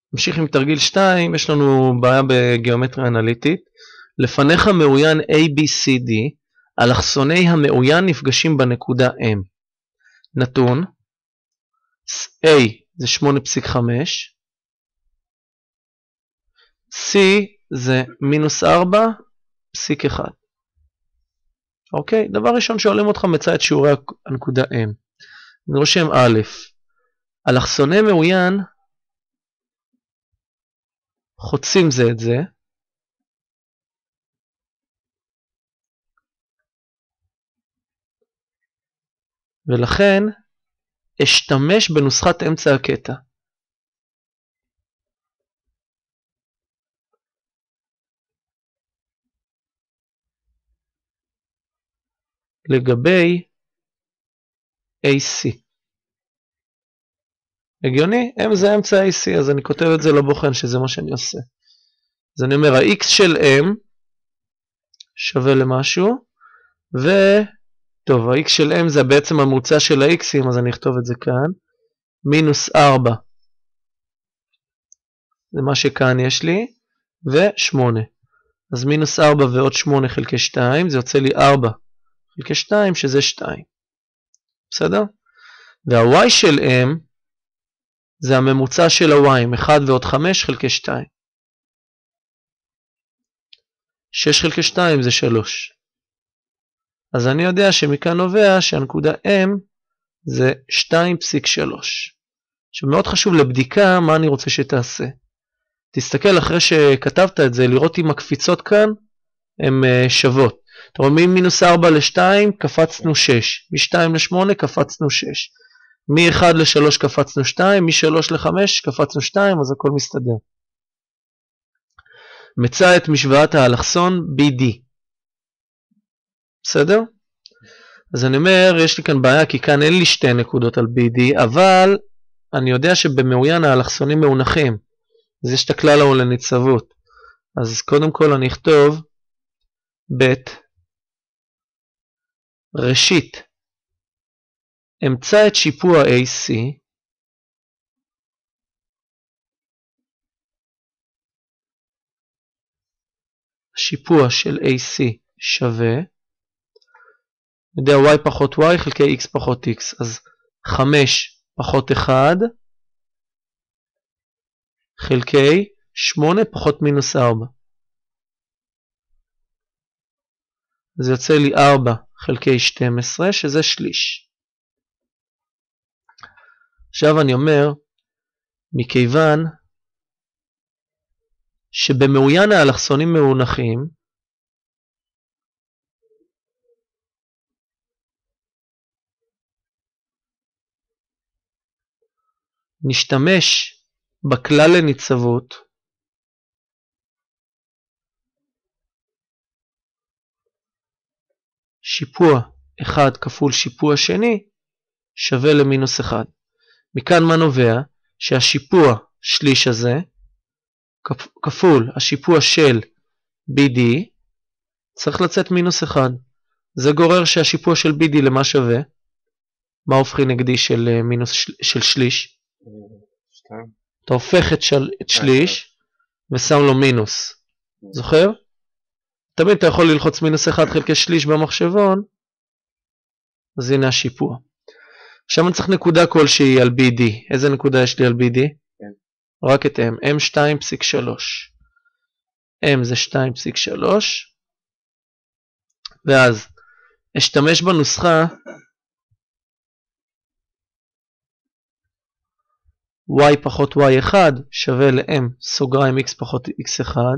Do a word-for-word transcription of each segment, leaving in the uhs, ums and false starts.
נמשיך עם תרגיל שתיים, יש לנו בעיה בגיאומטריה אנליטית. לפניך מאוין A, B, C, D, אלכסוני המאוין נפגשים בנקודה M. נתון, A זה שמונה נקודה חמש, C זה מינוס ארבע נקודה אחת. אוקיי, דבר ראשון שואלים אותך מצא את שיעורי הנקודה M. אני רושם א', אלכסוני מאוין חוצים זה את זה, ולכן אשתמש בנוסחת אמצע הקטע. לגבי A C. הגיוני? M זה אמצע A C, אז אני כותב את זה לבוחן שזה מה שאני עושה. אז אני אומר, ה-X של M שווה למשהו, וטוב, ה-X של M זה בעצם הממוצע של ה-X'ים, אז אני אכתוב את זה כאן. מינוס ארבע, זה מה שכאן יש לי, ו-שמונה. אז מינוס ארבע ועוד שמונה חלקי שתיים, זה יוצא לי ארבע חלקי שתיים, שזה שתיים. בסדר? וה-Y של M, זה הממוצע של ה-Y, אחד ועוד חמש חלקי שתיים. שש חלקי שתיים זה שלוש. אז אני יודע שמכאן נובע שהנקודה M זה שתיים נקודה שלוש. עכשיו מאוד חשוב לבדיקה מה אני רוצה שתעשה. תסתכל אחרי שכתבת את זה, לראות אם הקפיצות כאן הן שוות. אתה רואה, מ-מינוס ארבע ל-שתיים קפצנו שש, מ-שתיים ל-שמונה קפצנו שש, מ-אחד ל-שלוש קפצנו שתיים, מ-שלוש ל-חמש קפצנו שתיים, אז הכל מסתדר. מצא את משוואת האלכסון B D. בסדר? אז אני אומר, יש לי כאן בעיה, כי כאן אין לי שתי נקודות על B D, אבל אני יודע שבמאוין האלכסונים מאונחים. אז יש את הכלל ההוא לניצבות. אז קודם כל אני אכתוב ב' ראשית, אמצא את שיפוע A C, שיפוע של A C שווה, אני יודע Y פחות Y חלקי X פחות X, אז חמש פחות אחד חלקי שמונה פחות מינוס ארבע. אז יוצא לי ארבע חלקי שתים עשרה, שזה שליש. עכשיו אני אומר, מכיוון שבמאוין האלכסונים מאונחים, נשתמש בכלל לניצבות, שיפוע אחד כפול שיפוע שני שווה למינוס אחד. מכאן מה נובע? שהשיפוע שליש הזה כפול השיפוע של B D צריך לצאת מינוס אחד. זה גורר שהשיפוע של B D למה שווה? מה הופכי נגדי של מינוס של שליש? שתיים. אתה הופך את, של, את שליש ושם לו מינוס. זוכר? תמיד אתה יכול ללחוץ מינוס אחד חלקי שליש במחשבון, אז הנה השיפוע. עכשיו אני צריך נקודה כלשהי על B D. איזה נקודה יש לי על B D? כן. רק את M. M שתיים נקודה שלוש. M זה שתיים נקודה שלוש. ואז אשתמש בנוסחה Y פחות Y אחד שווה ל-M סוגריים X פחות X אחד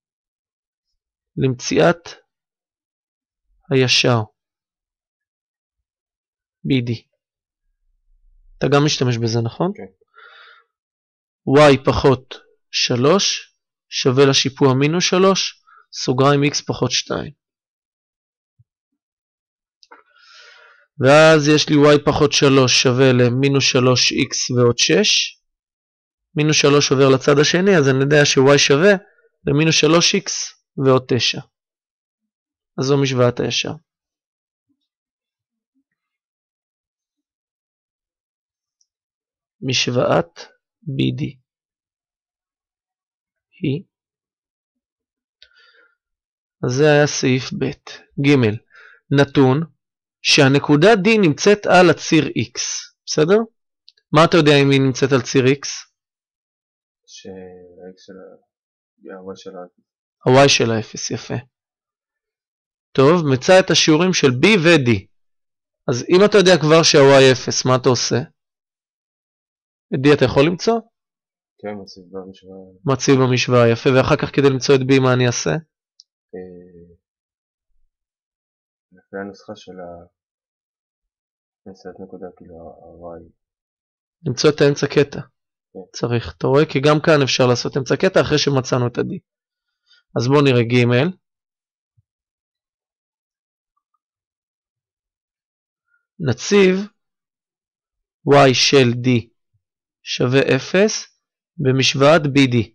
למציאת הישר B D. אתה גם משתמש בזה, נכון? כן. Y פחות שלוש שווה לשיפוע מינוס שלוש סוגריים X פחות שתיים. ואז יש לי Y פחות שלוש שווה למינוס שלוש X ועוד שש. מינוס שלוש עובר לצד השני, אז אני יודע ש-Y שווה למינוס שלוש X ועוד תשע. אז זו משוואת הישר. משוואת B D. היא. אז זה היה סעיף ב'. ג' נתון שהנקודה D נמצאת על הציר X. בסדר? מה אתה יודע אם היא נמצאת על ציר X? שה-X שלה, ה-Y שלה אפס. ה-Y שלה אפס, יפה. טוב, מצא את השיעורים של B ו-D. אז אם אתה יודע כבר שה-Y אפס, מה אתה עושה? את D אתה יכול למצוא? כן, מציב במשוואה. מציב במשוואה, יפה. ואחר כך כדי למצוא את B, מה אני אעשה? לפי הנוסחה של ה... נמצאת נקודה, כאילו ה-Y. למצוא את האמצע קטע. צריך, אתה רואה? כי גם כאן אפשר לעשות אמצע קטע אחרי שמצאנו את ה-D. אז בואו נראה ג' נציב y של d שווה אפס במשוואת בי די.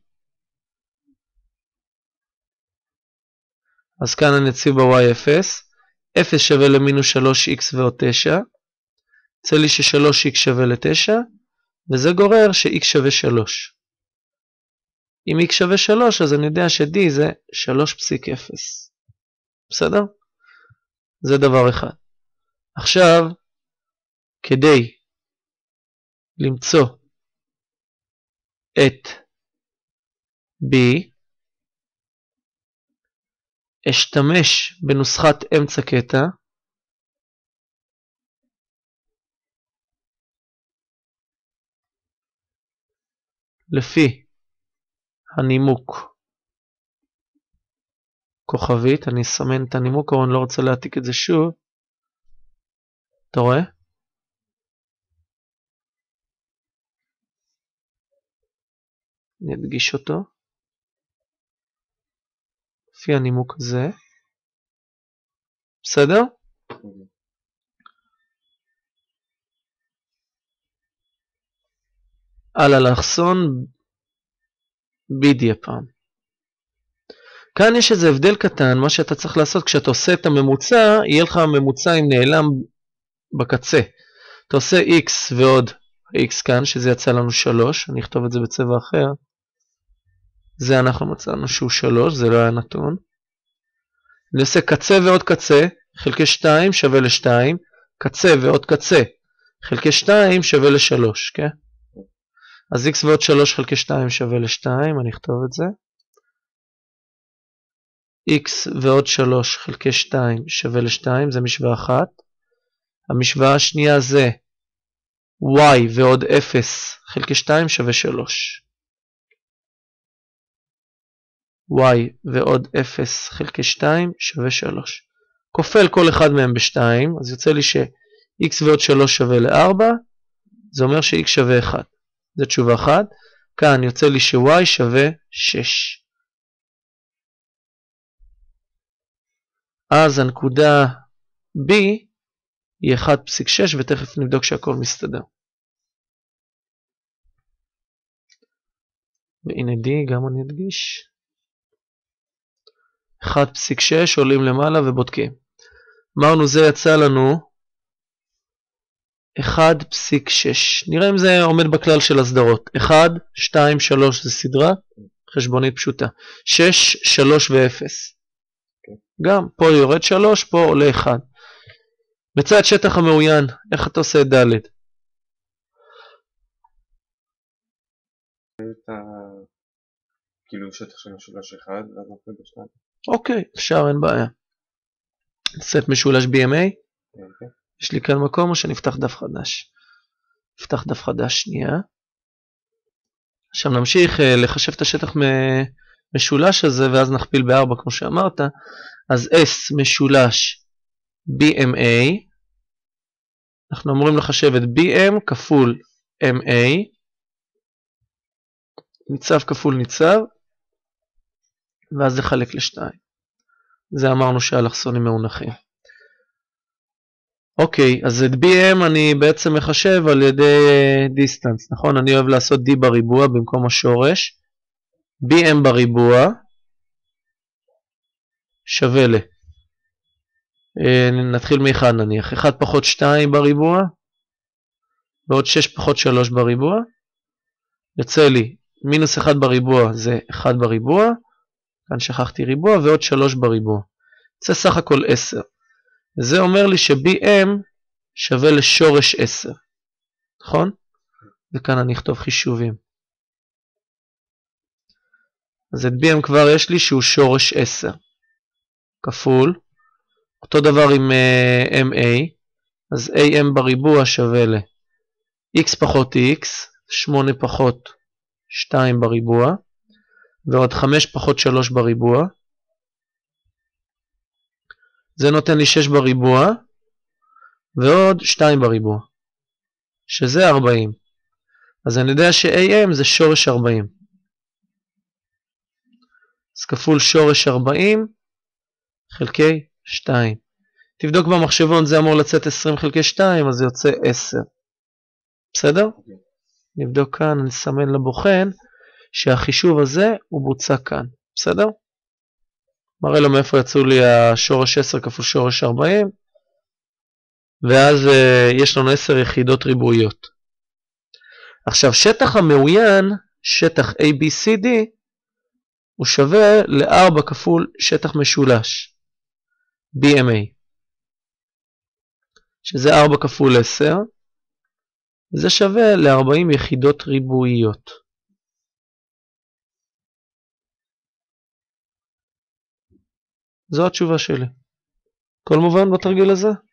אז כאן אני אציב ב-y אפס, אפס שווה למינוס שלוש איקס ועוד תשע, יוצא לי ש-שלוש איקס שווה ל-תשע, וזה גורר ש-x שווה שלוש. אם x שווה שלוש, אז אני יודע ש-d זה שלוש נקודה אפס. בסדר? זה דבר אחד. עכשיו, כדי למצוא את b, אשתמש בנוסחת אמצע קטע, לפי הנימוק כוכבית, אני אסמן את הנימוק, אבל אני לא רוצה להעתיק את זה שוב. אתה רואה? אני אדגיש אותו. לפי הנימוק הזה. בסדר? על אלכסון בידי הפעם. כאן יש איזה הבדל קטן, מה שאתה צריך לעשות כשאתה עושה את הממוצע, יהיה לך ממוצע עם נעלם בקצה. אתה עושה x ועוד x כאן, שזה יצא לנו שלוש, אני אכתוב את זה בצבע אחר. זה אנחנו מצאנו שהוא שלוש, זה לא היה נתון. אני עושה קצה ועוד קצה, חלקי שתיים שווה ל-שתיים, קצה ועוד קצה, חלקי שתיים שווה ל-שלוש, כן? אז x ועוד שלוש חלקי שתיים שווה ל-שתיים, אני אכתוב את זה. x ועוד שלוש חלקי שתיים שווה ל-שתיים, זה משוואה אחת. המשוואה השנייה זה y ועוד אפס חלקי שתיים שווה שלוש. y ועוד אפס חלקי שתיים שווה שלוש. כופל כל אחד מהם ב-שתיים, אז יוצא לי ש-x ועוד שלוש שווה ל-ארבע, זה אומר ש-x שווה אחת. זה תשובה אחת. כאן יוצא לי ש-y שווה שש. אז הנקודה B היא אחת נקודה שש, ותכף נבדוק שהכל מסתדר. והנה D, גם אני אדגיש. אחת נקודה שש, עולים למעלה ובודקים. אמרנו זה יצא לנו אחת נקודה שש. נראה אם זה עומד בכלל של הסדרות. אחת, שתיים, שלוש זה סדרה, חשבונית פשוטה. שש, שלוש ו-אפס. גם, פה יורד שלוש, פה עולה אחד. מצא את שטח המעוין, איך אתה עושה את ד'? כאילו שטח של משולש אחד, ואז נפל בשניים. אוקיי, אפשר, אין בעיה. נעשה את משולש בי אם איי. יש לי כאן מקום או שנפתח דף חדש? נפתח דף חדש שנייה. עכשיו נמשיך לחשב את השטח משולש הזה, ואז נכפיל ב-ארבע כמו שאמרת. אז S משולש בי אם איי, אנחנו אמורים לחשב את בי אם כפול אם איי, ניצב כפול ניצב, ואז לחלק לשתיים. זה אמרנו שהאלכסונים מאונחים. אוקיי, אז את בי אם אני בעצם מחשב על ידי דיסטנס, נכון? אני אוהב לעשות D בריבוע במקום השורש. בי אם בריבוע שווה ל... נתחיל מאחד נניח. אחד פחות שתיים בריבוע, ועוד שש פחות שלוש בריבוע. יוצא לי מינוס אחד בריבוע זה אחד בריבוע, כאן שכחתי ריבוע, ועוד שלוש בריבוע. זה סך הכל עשר. וזה אומר לי ש-בי אם שווה לשורש עשר. נכון? וכאן אני אכתוב חישובים. אז את בי אם כבר יש לי שהוא שורש עשר. כפול. אותו דבר עם uh, אם איי. אז איי אם בריבוע שווה ל-x פחות x, שמונה פחות שתיים בריבוע, ועוד חמש פחות שלוש בריבוע. זה נותן לי שש בריבוע, ועוד שתיים בריבוע, שזה ארבעים. אז אני יודע ש-איי אם זה שורש ארבעים. אז כפול שורש ארבעים חלקי שתיים. תבדוק במחשבון, זה אמור לצאת עשרים חלקי שתיים, אז זה יוצא עשר. בסדר? Okay. נבדוק כאן, אני אסמן לבוחן, שהחישוב הזה הוא בוצע כאן. בסדר? מראה לו מאיפה יצאו לי השורש עשר כפול שורש ארבעים, ואז uh, יש לנו עשר יחידות ריבועיות. עכשיו, שטח המעוין, שטח איי בי סי די, הוא שווה ל-ארבע כפול שטח משולש, בי אם איי. שזה ארבע כפול עשר, זה שווה ל-ארבעים יחידות ריבועיות. זו התשובה שלי. כל מובן בתרגיל הזה?